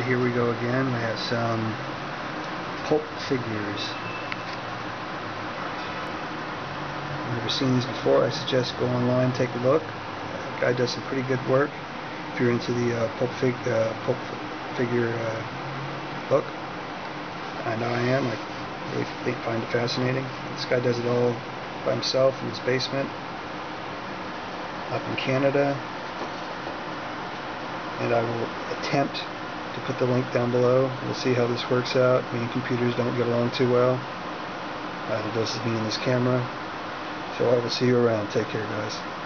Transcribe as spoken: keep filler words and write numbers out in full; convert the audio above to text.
here we go again. We have some Pulp Figures. I've never seen these before. I suggest go online, take a look. The guy does some pretty good work if you're into the uh, Pulp, fig uh, Pulp Figure uh, look. I know I am. I really think, find it fascinating. This guy does it all by himself in his basement up in Canada. And I will attempt to put the link down below. We'll see how this works out. Me and computers don't get along too well. Uh, this is me and this camera. So I will see you around. Take care, guys.